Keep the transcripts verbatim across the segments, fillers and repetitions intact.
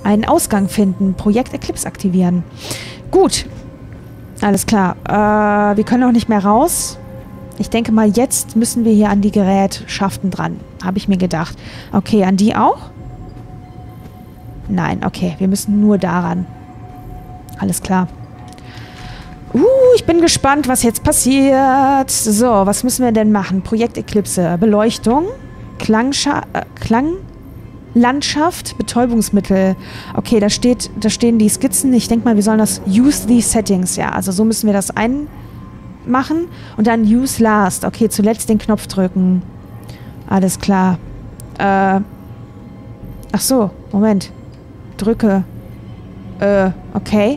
Einen Ausgang finden. Projekt Eclipse aktivieren. Gut. Alles klar. Äh, wir können auch nicht mehr raus. Ich denke mal, jetzt müssen wir hier an die Gerätschaften dran. Habe ich mir gedacht. Okay, an die auch? Nein, okay. Wir müssen nur daran. Alles klar. Uh, ich bin gespannt, was jetzt passiert. So, was müssen wir denn machen? Projekt Eclipse. Beleuchtung. Klangscha äh, Klanglandschaft. Betäubungsmittel. Okay, da steht, da stehen die Skizzen. Ich denke mal, wir sollen das Use these settings. Ja, also so müssen wir das einmachen. Und dann Use last. Okay, zuletzt den Knopf drücken. Alles klar. Äh. Ach so, Moment. Drücke. Äh, okay.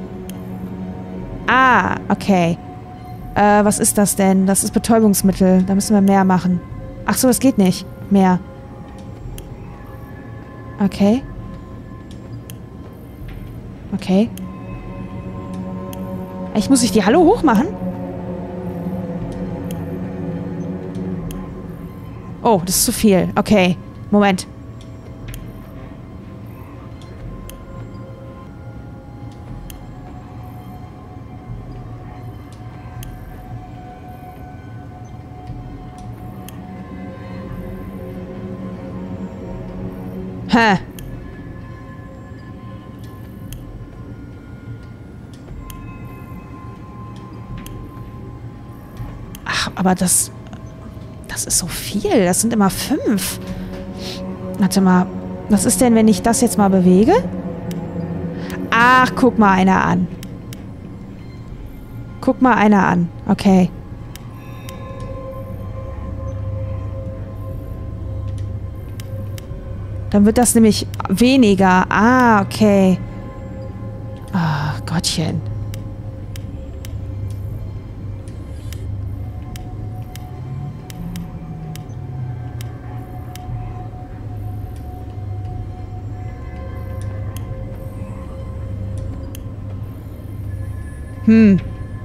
Ah, okay. Äh, was ist das denn? Das ist Betäubungsmittel. Da müssen wir mehr machen. Ach so, das geht nicht. Mehr. Okay. Okay. Ich muss ich die Hallo hoch machen? Oh, das ist zu viel. Okay. Moment. Hä? Ach, aber das... Das ist so viel. Das sind immer fünf. Warte mal. Was ist denn, wenn ich das jetzt mal bewege? Ach, guck mal einer an. Guck mal einer an. Okay. Dann wird das nämlich weniger. Ah, okay. Ah, Gottchen. Hm.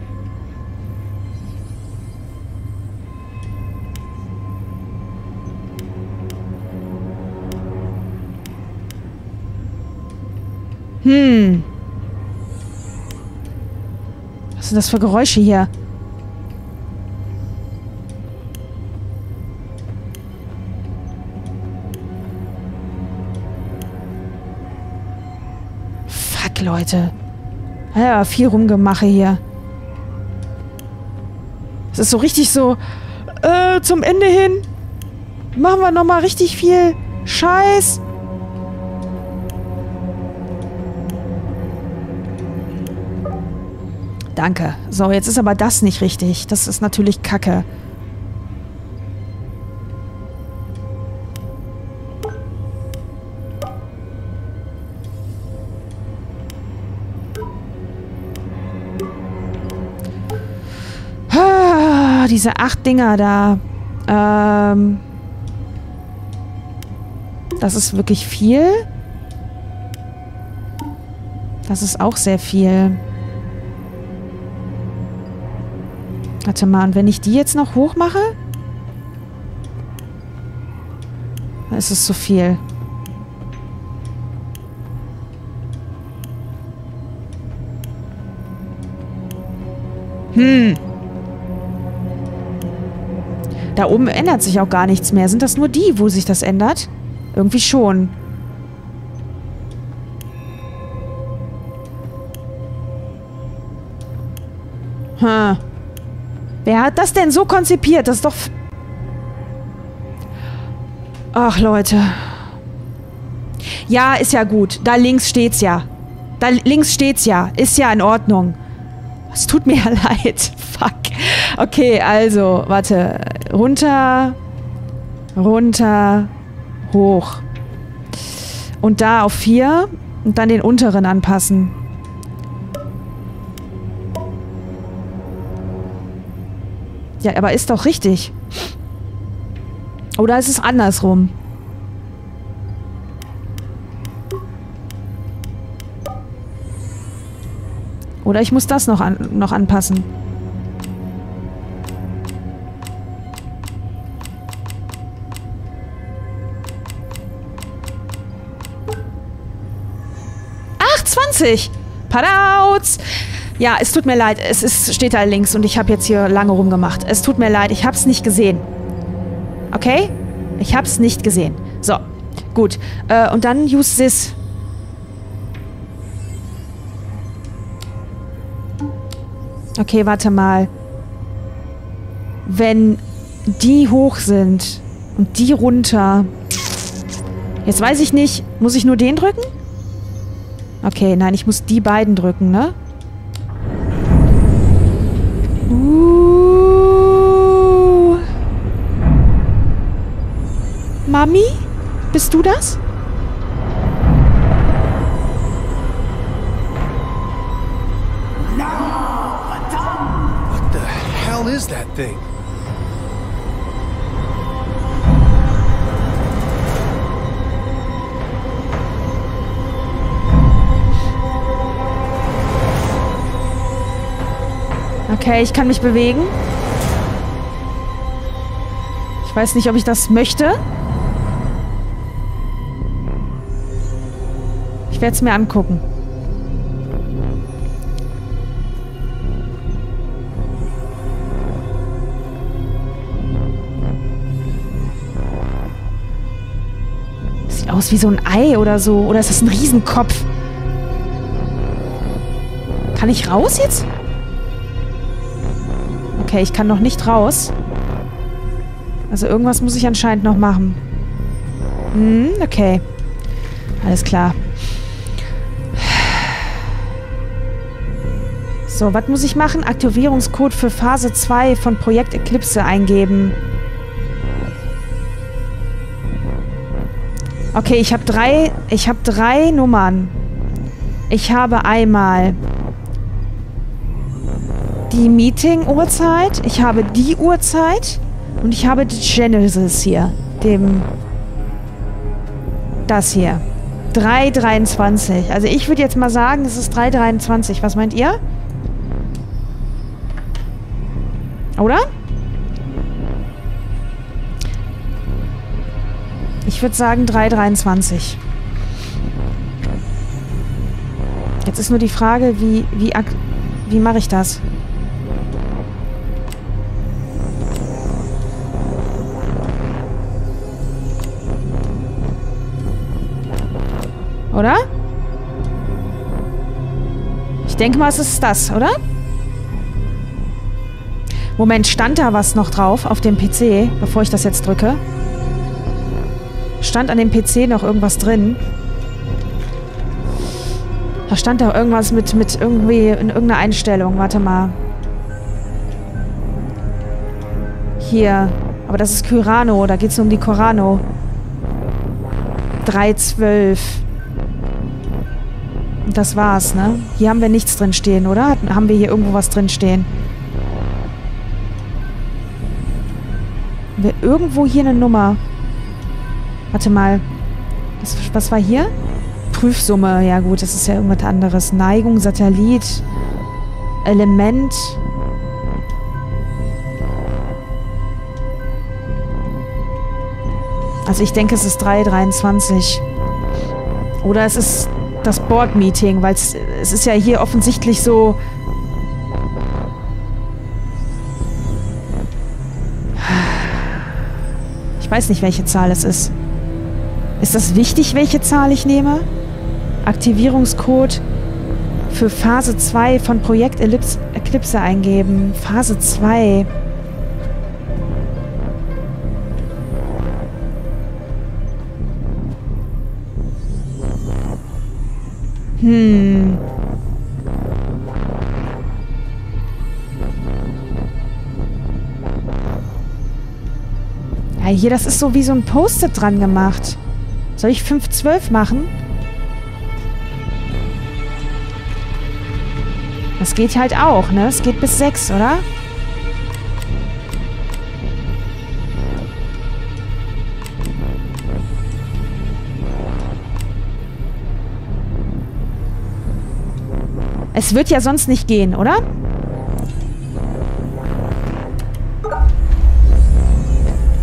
Hm. Was sind das für Geräusche hier? Fuck, Leute. Ja, viel Rumgemache hier. Es ist so richtig so, äh, zum Ende hin machen wir nochmal richtig viel Scheiß. Danke. So, jetzt ist aber das nicht richtig. Das ist natürlich Kacke. Ah, diese acht Dinger da. Ähm, das ist wirklich viel. Das ist auch sehr viel. Warte mal, und wenn ich die jetzt noch hoch mache? Dann ist es zu viel. Hm. Da oben ändert sich auch gar nichts mehr. Sind das nur die, wo sich das ändert? Irgendwie schon. Hm. Wer hat das denn so konzipiert? Das ist doch... Ach, Leute. Ja, ist ja gut. Da links steht's ja. Da links steht's ja. Ist ja in Ordnung. Es tut mir ja leid. Fuck. Okay, also, warte. Runter. Runter. Hoch. Und da auf vier. Und dann den unteren anpassen. Ja, aber ist doch richtig. Oder ist es andersrum? Oder ich muss das noch, an, noch anpassen. zwanzig. Padauz. Ja, es tut mir leid. Es ist, steht da links und ich habe jetzt hier lange rumgemacht. Es tut mir leid. Ich habe es nicht gesehen. Okay? Ich habe es nicht gesehen. So. Gut. Äh, und dann use this. Okay, warte mal. Wenn die hoch sind und die runter. Jetzt weiß ich nicht. Muss ich nur den drücken? Okay, nein, ich muss die beiden drücken, ne? Uh. Mami? Bist du das? What the hell is that thing? Okay, ich kann mich bewegen. Ich weiß nicht, ob ich das möchte. Ich werde es mir angucken. Sieht aus wie so ein Ei oder so. Oder ist das ein Riesenkopf? Kann ich raus jetzt? Okay, ich kann noch nicht raus. Also irgendwas muss ich anscheinend noch machen. Hm, okay. Alles klar. So, was muss ich machen? Aktivierungscode für Phase zwei von Projekt Eclipse eingeben. Okay, ich habe drei... Ich habe drei Nummern. Ich habe einmal... die Meeting-Uhrzeit, ich habe die Uhrzeit und ich habe die Genesis hier, dem das hier. drei dreiundzwanzig. Also ich würde jetzt mal sagen, es ist drei dreiundzwanzig. Was meint ihr? Oder? Ich würde sagen drei dreiundzwanzig. Jetzt ist nur die Frage, wie, wie, wie mache ich das? Oder? Ich denke mal, es ist das, oder? Moment, stand da was noch drauf auf dem P C, bevor ich das jetzt drücke? Stand an dem P C noch irgendwas drin? Da stand da irgendwas mit, mit irgendwie in irgendeiner Einstellung. Warte mal. Hier. Aber das ist Kyrano. Da geht es um die Corano. drei zwölf. Das war's, ne? Hier haben wir nichts drin stehen, oder? Haben wir hier irgendwo was drin stehen? Haben wir irgendwo hier eine Nummer? Warte mal. Was, was war hier? Prüfsumme. Ja gut, das ist ja irgendwas anderes. Neigung, Satellit, Element. Also ich denke, es ist drei dreiundzwanzig. Oder es ist das Board-Meeting, weil es ist ja hier offensichtlich so... Ich weiß nicht, welche Zahl es ist. Ist das wichtig, welche Zahl ich nehme? Aktivierungscode für Phase zwei von Projekt Eclipse eingeben. Phase zwei. Hm. Ja, hier, das ist so wie so ein Post-it dran gemacht. Soll ich fünf zwölf machen? Das geht halt auch, ne? Es geht bis sechs, oder? Es wird ja sonst nicht gehen, oder?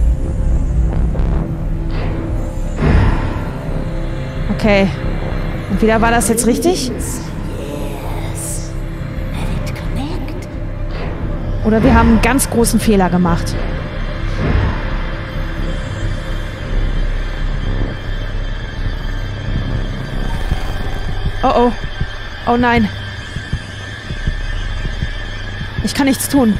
Okay. Entweder war das jetzt richtig. Oder wir haben einen ganz großen Fehler gemacht. Oh oh. Oh nein. Ich kann nichts tun.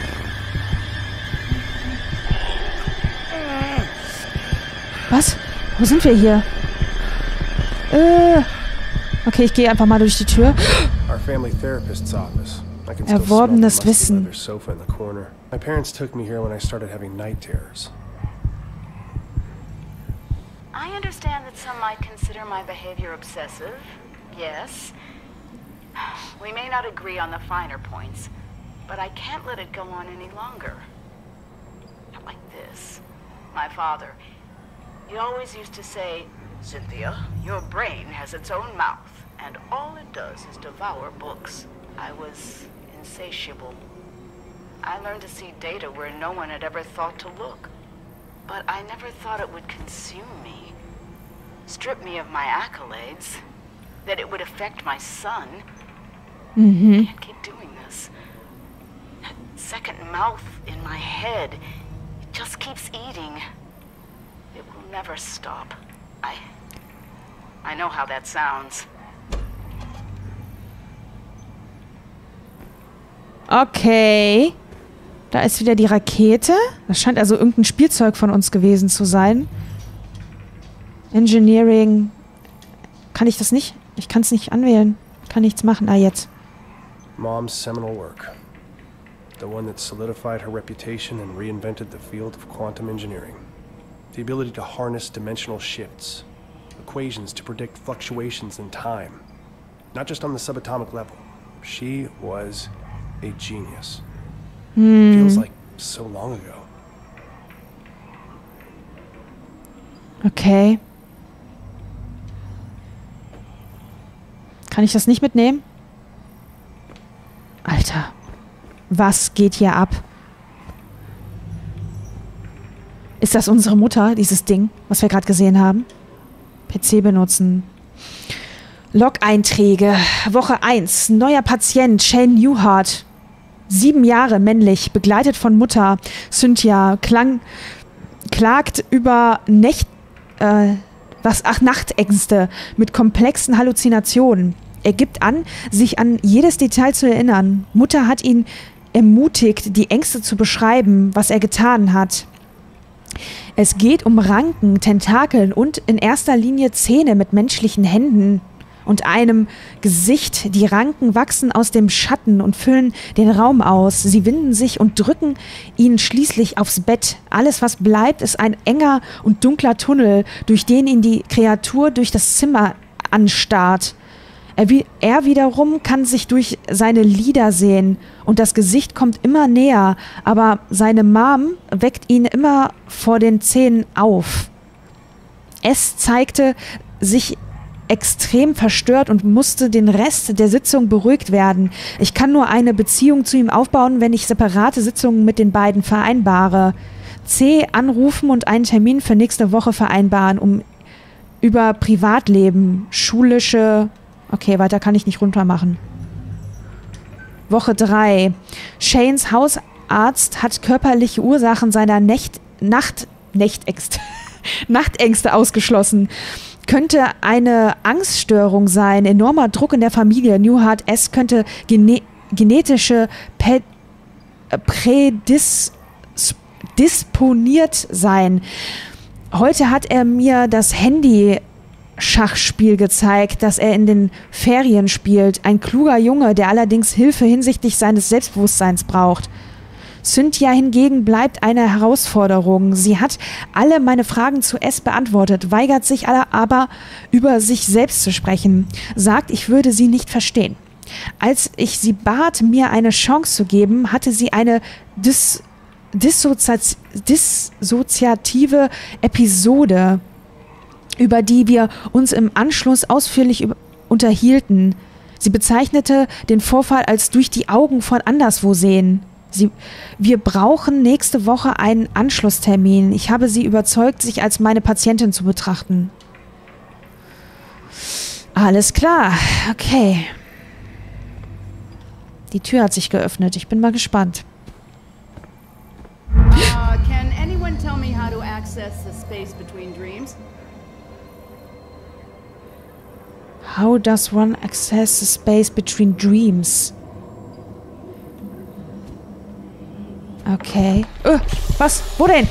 Was? Wo sind wir hier? Äh. Okay, ich gehe einfach mal durch die Tür. Our family therapist's office. I can still Erworbenes smell the musty Wissen. leather sofa in the corner. My parents took me here when I started having night terrors. I understand that some might consider my behavior obsessive. Yes. We may not agree on the finer points, but I can't let it go on any longer. Not like this. My father, he always used to say, Cynthia, your brain has its own mouth, and all it does is devour books. I was insatiable. I learned to see data where no one had ever thought to look. But I never thought it would consume me, strip me of my accolades, that it would affect my son. Mhm. I can't keep doing this. That second mouth in my head, it just keeps eating. It will never stop. I... I know how that sounds. Okay. Da ist wieder die Rakete. Das scheint also irgendein Spielzeug von uns gewesen zu sein. Engineering. Kann ich das nicht? Ich kann es nicht anwählen. Kann nichts machen. Ah, jetzt. Mom's seminal work. The one that solidified her reputation and reinvented the field of quantum engineering. The ability to harness dimensional shifts. Equations to predict fluctuations in time. Not just on the subatomic level. She was a genius. Hm. Feels like so long ago. Okay. Kann ich das nicht mitnehmen? Alter. Was geht hier ab? Ist das unsere Mutter, dieses Ding, was wir gerade gesehen haben? P C benutzen. Log-Einträge. Woche eins. Neuer Patient, Shane Newhart. Sieben Jahre, männlich, begleitet von Mutter. Cynthia klang, klagt über Nächt, äh, was, ach, Nachtängste mit komplexen Halluzinationen. Er gibt an, sich an jedes Detail zu erinnern. Mutter hat ihn ermutigt, die Ängste zu beschreiben, was er getan hat. Es geht um Ranken, Tentakeln und in erster Linie Zähne mit menschlichen Händen und einem Gesicht. Die Ranken wachsen aus dem Schatten und füllen den Raum aus. Sie winden sich und drücken ihn schließlich aufs Bett. Alles, was bleibt, ist ein enger und dunkler Tunnel, durch den ihn die Kreatur durch das Zimmer anstarrt. Er, er wiederum kann sich durch seine Lider sehen und das Gesicht kommt immer näher, aber seine Mom weckt ihn immer vor den Zähnen auf. Es zeigte sich extrem verstört und musste den Rest der Sitzung beruhigt werden. Ich kann nur eine Beziehung zu ihm aufbauen, wenn ich separate Sitzungen mit den beiden vereinbare. C. Anrufen und einen Termin für nächste Woche vereinbaren, um über Privatleben, schulische... Okay, weiter kann ich nicht runter machen. Woche drei. Shanes Hausarzt hat körperliche Ursachen seiner Nächt, Nacht, Nächtängste, Nachtängste ausgeschlossen. Könnte eine Angststörung sein, enormer Druck in der Familie. Newhart S. könnte gene genetische Pe prädisponiert sein. Heute hat er mir das Handy Schachspiel gezeigt, das er in den Ferien spielt. Ein kluger Junge, der allerdings Hilfe hinsichtlich seines Selbstbewusstseins braucht. Cynthia hingegen bleibt eine Herausforderung. Sie hat alle meine Fragen zu S beantwortet, weigert sich aber, über sich selbst zu sprechen, sagt, ich würde sie nicht verstehen. Als ich sie bat, mir eine Chance zu geben, hatte sie eine dis dissozi dissoziative Episode, über die wir uns im Anschluss ausführlich unterhielten. Sie bezeichnete den Vorfall als durch die Augen von Anderswosehen. Sie, wir brauchen nächste Woche einen Anschlusstermin. Ich habe sie überzeugt, sich als meine Patientin zu betrachten. Alles klar. Okay. Die Tür hat sich geöffnet. Ich bin mal gespannt. Uh, can anyone tell me how to access the space between dreams? How does one access the space between dreams? Okay. Uh, was? Wo denn?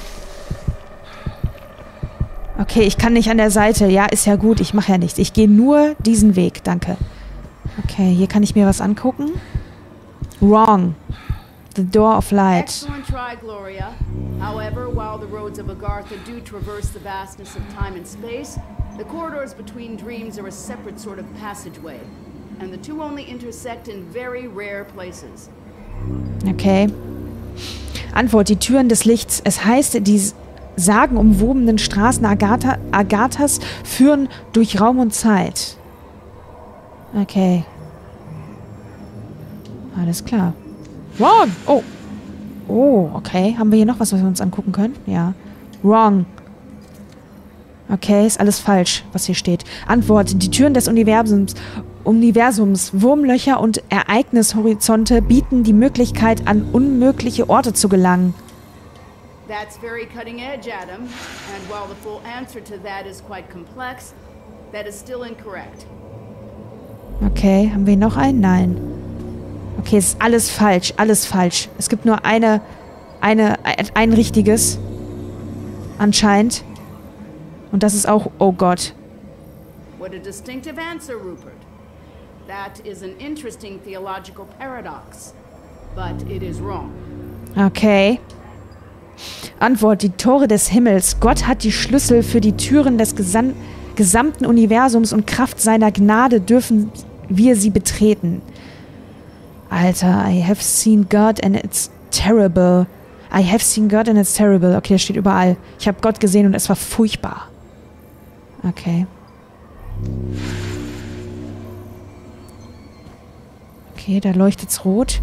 Okay, ich kann nicht an der Seite. Ja, ist ja gut. Ich mache ja nichts. Ich gehe nur diesen Weg. Danke. Okay, hier kann ich mir was angucken. Wrong. The Door of Light. Excellent try, Gloria. However, while the roads of Agartha do traverse the vastness of time and space, the corridors between dreams are a separate sort of passageway, and the two only intersect in very rare places. Okay. Antwort, die Türen des Lichts. Es heißt, die sagenumwobenen Straßen Agatha, Agathas führen durch Raum und Zeit. Okay. Alles klar. Wrong! Oh. Oh, okay. Haben wir hier noch was, was wir uns angucken können? Ja. Wrong. Okay, ist alles falsch, was hier steht. Antwort, die Türen des Universums, Universums, Wurmlöcher und Ereignishorizonte bieten die Möglichkeit, an unmögliche Orte zu gelangen. That's very cutting edge, Adam. And while the full answer to that is quite complex, that is still incorrect. Okay, haben wir noch einen? Nein. Okay, es ist alles falsch, alles falsch. Es gibt nur eine, eine, ein richtiges. Anscheinend. Und das ist auch, oh Gott. What a distinctive answer, Rupert. That is an interesting theological paradox. But it is wrong. Okay. Antwort, die Tore des Himmels. Gott hat die Schlüssel für die Türen des gesam gesamten Universums und Kraft seiner Gnade dürfen wir sie betreten. Alter, I have seen God and it's terrible. I have seen God and it's terrible. Okay, das steht überall. Ich habe Gott gesehen und es war furchtbar. Okay. Okay, da leuchtet's rot.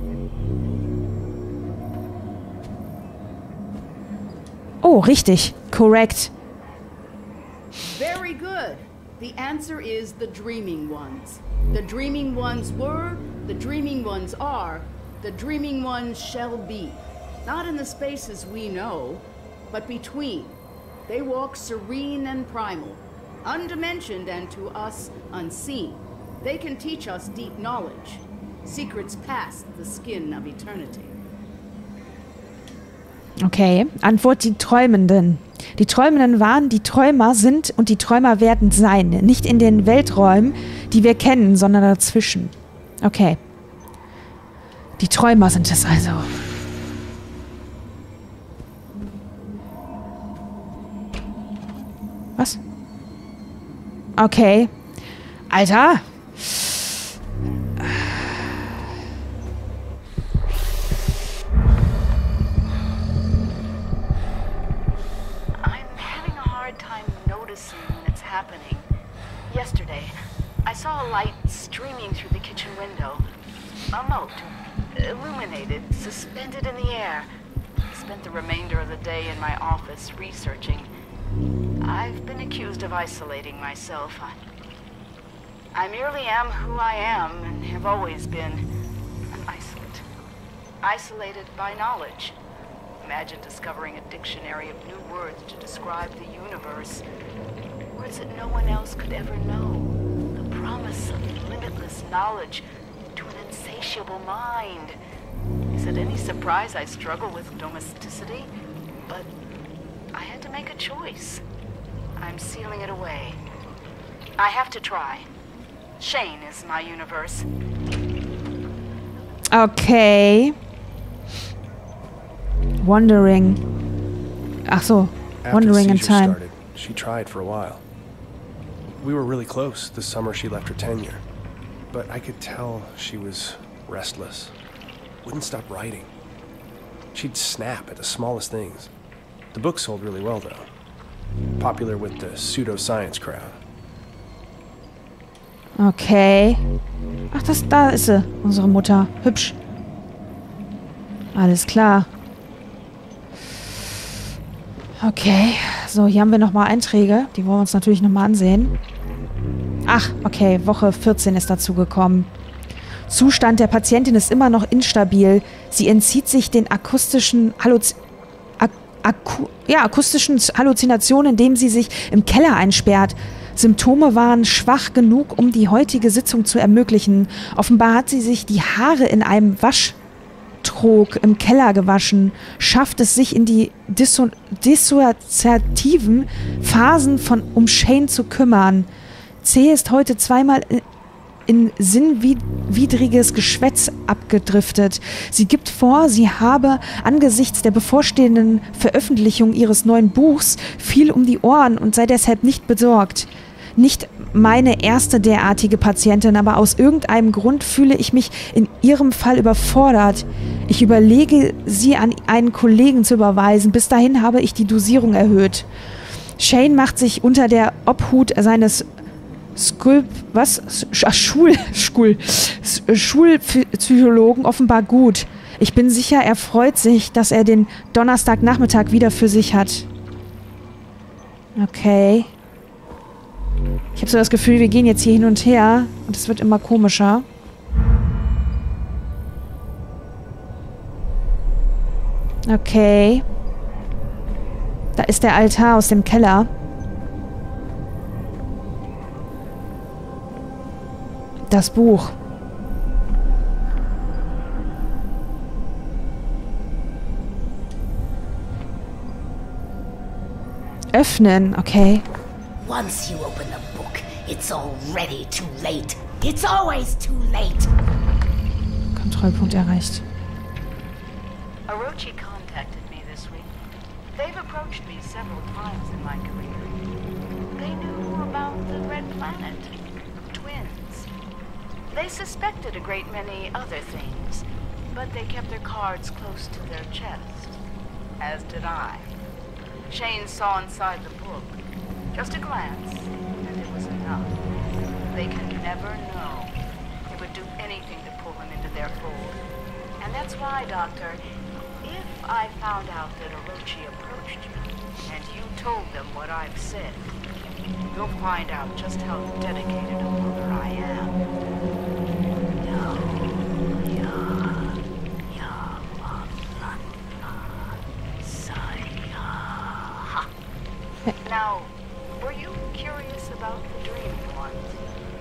Oh, richtig. Correct. Very good. The answer is the dreaming ones. The dreaming ones were, the dreaming ones are, the dreaming ones shall be. Not in the spaces we know, but between. They walk serene and primal, undimensioned and to us unseen. They can teach us deep knowledge, secrets past the skin of eternity. Okay, Antwort, die Träumenden. Die Träumenden waren, die Träumer sind und die Träumer werden sein. Nicht in den Welträumen, die wir kennen, sondern dazwischen. Okay. Die Träumer sind es also. Was? Okay. Alter! Yesterday, I saw a light streaming through the kitchen window. A mote, illuminated, suspended in the air. I spent the remainder of the day in my office researching. I've been accused of isolating myself. I, I merely am who I am and have always been an isolate. Isolated by knowledge. Imagine discovering a dictionary of new words to describe the universe. Words that no one else could ever know. The promise of limitless knowledge to an insatiable mind. Is it any surprise I struggle with domesticity? But I had to make a choice. I'm sealing it away. I have to try. Shane is my universe. Okay. Wandering. Ach so. Wandering in time. Started, she tried for a while. We were really close the summer she left her tenure. But I could tell she was restless. Wouldn't stop writing. She'd snap at the smallest things. The book sold really well, though. Popular with the pseudoscience crowd. Okay. Ach, das, da ist sie, unsere Mutter. Hübsch. Alles klar. Okay. So, hier haben wir nochmal Einträge. Die wollen wir uns natürlich nochmal ansehen. Ach, okay, Woche vierzehn ist dazu gekommen. Zustand der Patientin ist immer noch instabil. Sie entzieht sich den akustischen Halluz Ak Aku ja, akustischen Halluzinationen, indem sie sich im Keller einsperrt. Symptome waren schwach genug, um die heutige Sitzung zu ermöglichen. Offenbar hat sie sich die Haare in einem Waschtrog im Keller gewaschen, schafft es sich in die disso dissoziativen Phasen von um Shane zu kümmern. C ist heute zweimal in, in sinnwidriges Geschwätz abgedriftet. Sie gibt vor, sie habe angesichts der bevorstehenden Veröffentlichung ihres neuen Buchs viel um die Ohren und sei deshalb nicht besorgt. Nicht meine erste derartige Patientin, aber aus irgendeinem Grund fühle ich mich in ihrem Fall überfordert. Ich überlege, sie an einen Kollegen zu überweisen. Bis dahin habe ich die Dosierung erhöht. Shane macht sich unter der Obhut seines Skulp, was? Ach, Schul, Schul, Schulpsychologen offenbar gut. Ich bin sicher, er freut sich, dass er den Donnerstagnachmittag wieder für sich hat. Okay. Ich habe so das Gefühl, wir gehen jetzt hier hin und her und es wird immer komischer. Okay. Da ist der Altar aus dem Keller. Das Buch. Öffnen, okay. Once you open the book, it's already too late. It's always too late. Kontrollpunkt erreicht. Orochi contacted me this week. They've approached me several times in my career. They knew about the Red Planet. Twins. They suspected a great many other things, but they kept their cards close to their chest. As did I. Shane saw inside the book. Just a glance, and it was enough. They can never know. They would do anything to pull him into their fold. And that's why, Doctor, if I found out that Orochi approached you, and you told them what I've said, you'll find out just how dedicated a mother I am. No, yeah, yeah, now, were you curious about the dreaming ones?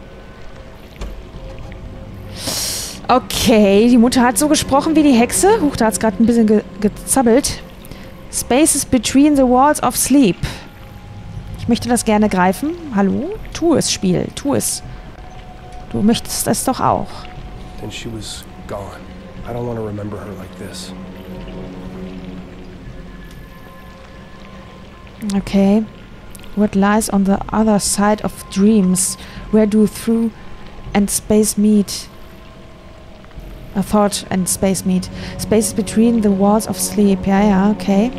Okay, die Mutter hat so gesprochen wie die Hexe. Huch, da hat es gerade ein bisschen ge gezappelt. Spaces between the walls of sleep. Ich möchte das gerne greifen. Hallo? Tu es, Spiel. Tu es. Du möchtest es doch auch. Then she was gone. I don't want to remember her like this. Okay. What lies on the other side of dreams? Where do through and space meet? A thought and space meet. Space between the walls of sleep. Ja, ja, okay.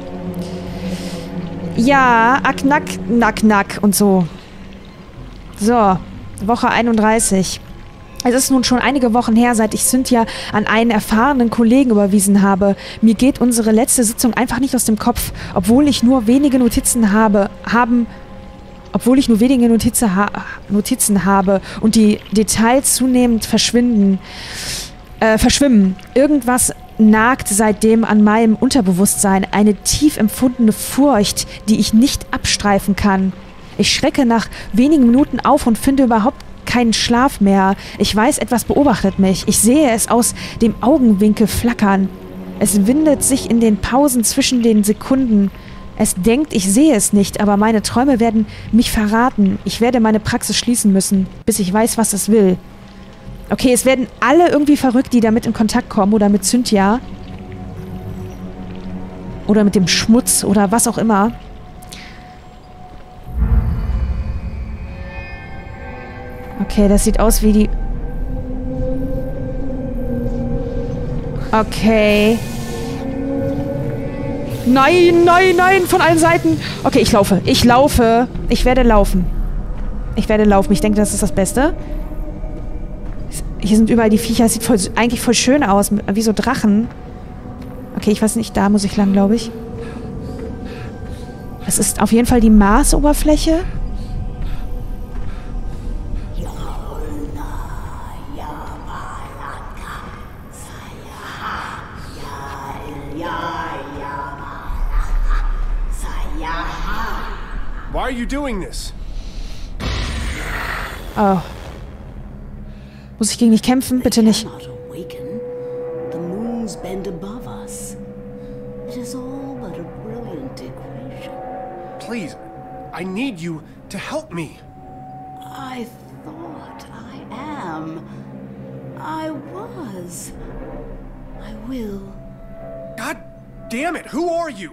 Ja, ack, nack, nack, nack und so. So, Woche einunddreißig. Es ist nun schon einige Wochen her, seit ich Cynthia an einen erfahrenen Kollegen überwiesen habe. Mir geht unsere letzte Sitzung einfach nicht aus dem Kopf, obwohl ich nur wenige Notizen habe, haben... Obwohl ich nur wenige Notizen, ha Notizen habe und die Details zunehmend verschwinden, äh, verschwimmen. Irgendwas nagt seitdem an meinem Unterbewusstsein. Eine tief empfundene Furcht, die ich nicht abstreifen kann. Ich schrecke nach wenigen Minuten auf und finde überhaupt keinen Schlaf mehr. Ich weiß, etwas beobachtet mich. Ich sehe es aus dem Augenwinkel flackern. Es windet sich in den Pausen zwischen den Sekunden. Es denkt, ich sehe es nicht, aber meine Träume werden mich verraten. Ich werde meine Praxis schließen müssen, bis ich weiß, was es will. Okay, es werden alle irgendwie verrückt, die damit in Kontakt kommen. Oder mit Cynthia. Oder mit dem Schmutz oder was auch immer. Okay, das sieht aus wie die... Okay... Nein, nein, nein, von allen Seiten. Okay, ich laufe. Ich laufe. Ich werde laufen. Ich werde laufen. Ich denke, das ist das Beste. Hier sind überall die Viecher. Es sieht voll, eigentlich voll schön aus. Wie so Drachen. Okay, ich weiß nicht. Da muss ich lang, glaube ich. Es ist auf jeden Fall die Marsoberfläche. are you doing this? Oh. Muss ich gegen dich kämpfen? Bitte nicht. Cannot awaken. The moons bend above us. It is all but a brilliant equation. Please, I need you to help me. I thought I am. I was. I will. God damn it, who are you?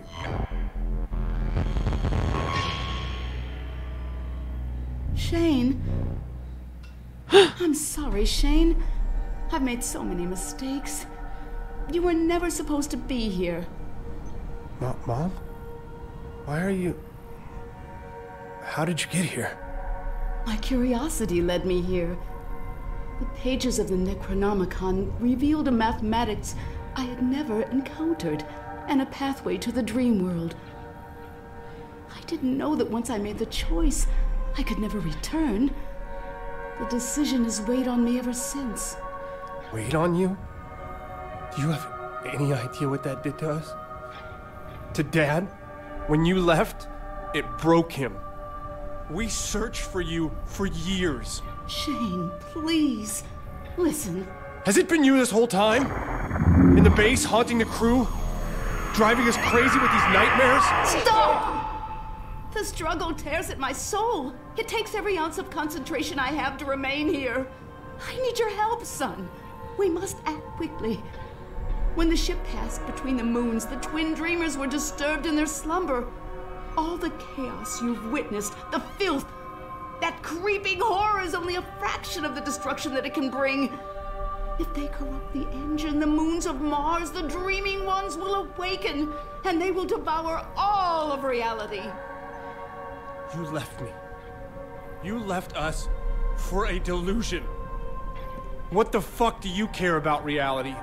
Shane. I'm sorry, Shane. I've made so many mistakes. You were never supposed to be here. Mo- Mom? Why are you... How did you get here? My curiosity led me here. The pages of the Necronomicon revealed a mathematics I had never encountered, and a pathway to the dream world. I didn't know that once I made the choice, I could never return. The decision has weighed on me ever since. Weighed on you? Do you have any idea what that did to us? To Dad? When you left, it broke him. We searched for you for years. Shane, please, listen. Has it been you this whole time? In the base, haunting the crew? Driving us crazy with these nightmares? Stop! The struggle tears at my soul. It takes every ounce of concentration I have to remain here. I need your help, son. We must act quickly. When the ship passed between the moons, the twin dreamers were disturbed in their slumber. All the chaos you've witnessed, the filth, that creeping horror is only a fraction of the destruction that it can bring. If they corrupt the engine, the moons of Mars, the dreaming ones will awaken, and they will devour all of reality. You left me. You left us for a delusion. What the fuck do you care about reality?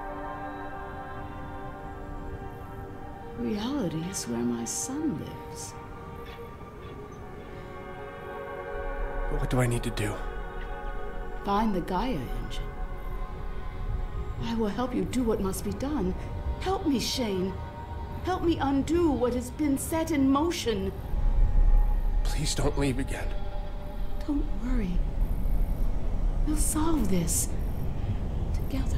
Reality is where my son lives. What do I need to do? Find the Gaia engine. I will help you do what must be done. Help me, Shane. Help me undo what has been set in motion. Please don't leave again. Don't worry. We'll solve this. Together.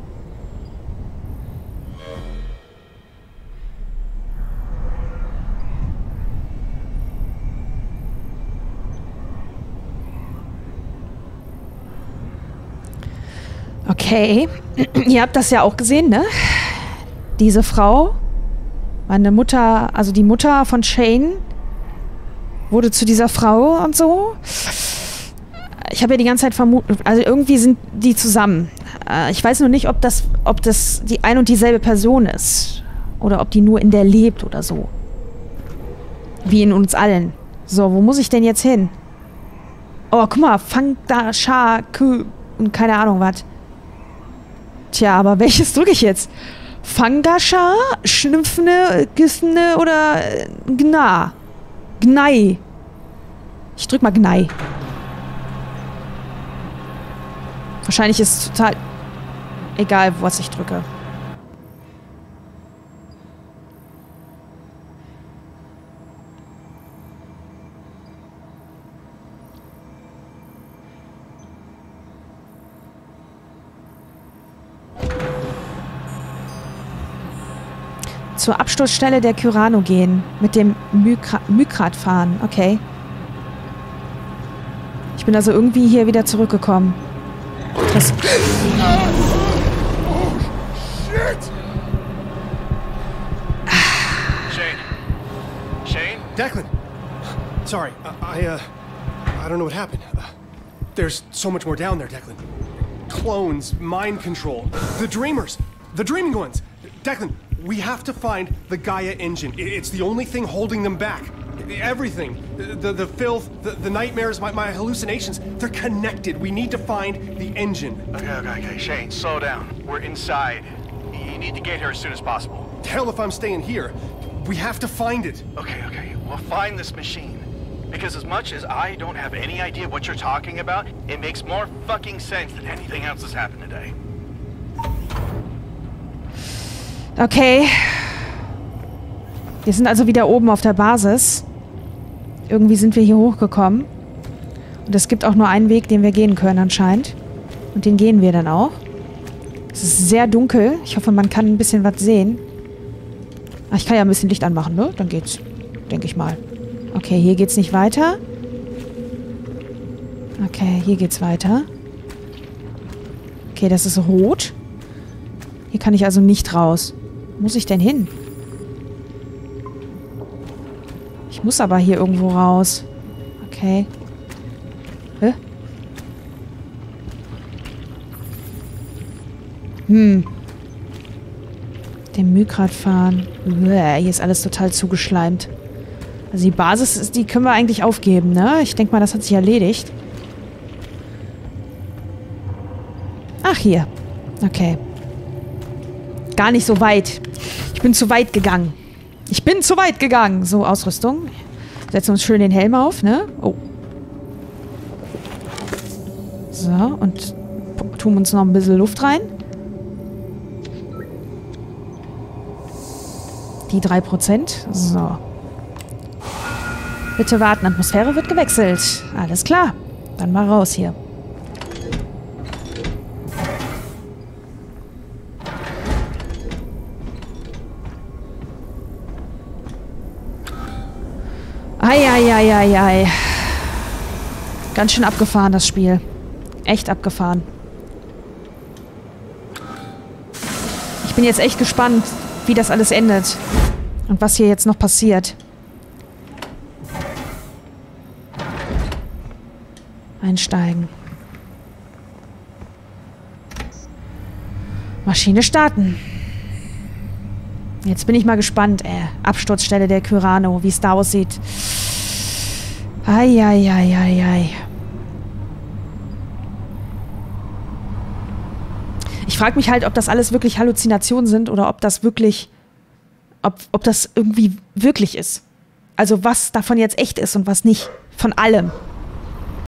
Okay, ihr habt das ja auch gesehen, ne? Diese Frau, meine Mutter, also die Mutter von Shane, wurde zu dieser Frau und so. Ich habe ja die ganze Zeit vermutet, also irgendwie sind die zusammen. Ich weiß nur nicht, ob das, ob das die ein und dieselbe Person ist. Oder ob die nur in der lebt oder so. Wie in uns allen. So, wo muss ich denn jetzt hin? Oh, guck mal, Fang da, Scha, Kü und keine Ahnung was. Tja, aber welches drücke ich jetzt? Fangascha, Schnüpfne, Gissene oder Gna? Gnei. Ich drück mal Gnei. Wahrscheinlich ist es total egal, was ich drücke. Zur Absturzstelle der Kyrano gehen. Mit dem Mykra Mykrat fahren. Okay. Ich bin also irgendwie hier wieder zurückgekommen. Das Oh, shit! Shane. Shane? Declan. Sorry, I, I, uh, I don't know what happened. Uh, there's so much more down there, Declan. Clones, mind control, the dreamers, the dreaming ones. Declan, we have to find the Gaia engine. It's the only thing holding them back. Everything. The, the, the filth, the, the nightmares, my, my hallucinations, they're connected. We need to find the engine. Okay, okay, okay. Shane, slow down. We're inside. You need to get here as soon as possible. Hell if I'm staying here. We have to find it. Okay, okay. We'll find this machine. Because as much as I don't have any idea what you're talking about, it makes more fucking sense than anything else that's happened today. Okay. Wir sind also wieder oben auf der Basis. Irgendwie sind wir hier hochgekommen. Und es gibt auch nur einen Weg, den wir gehen können anscheinend. Und den gehen wir dann auch. Es ist sehr dunkel. Ich hoffe, man kann ein bisschen was sehen. Ach, ich kann ja ein bisschen Licht anmachen, ne? Dann geht's. Denke ich mal. Okay, hier geht's nicht weiter. Okay, hier geht's weiter. Okay, das ist rot. Hier kann ich also nicht raus. Wo muss ich denn hin? Ich muss aber hier irgendwo raus. Okay. Hä? Hm. Den Mygrat fahren. Uäh, hier ist alles total zugeschleimt. Also die Basis, ist, die können wir eigentlich aufgeben, ne? Ich denke mal, das hat sich erledigt. Ach, hier. Okay. Gar nicht so weit. Ich bin zu weit gegangen. Ich bin zu weit gegangen. So, Ausrüstung. Setzen uns schön den Helm auf, ne? Oh. So, und tun uns noch ein bisschen Luft rein. Die drei Prozent. So. Bitte warten, Atmosphäre wird gewechselt. Alles klar. Dann mal raus hier. Eieieiei. Ganz schön abgefahren, das Spiel. Echt abgefahren. Ich bin jetzt echt gespannt, wie das alles endet. Und was hier jetzt noch passiert. Einsteigen. Maschine starten. Jetzt bin ich mal gespannt, äh, Absturzstelle der Kyrano, wie es da aussieht. Eieieiei. Ich frage mich halt, ob das alles wirklich Halluzinationen sind oder ob das wirklich, ob, ob das irgendwie wirklich ist. Also was davon jetzt echt ist und was nicht. Von allem.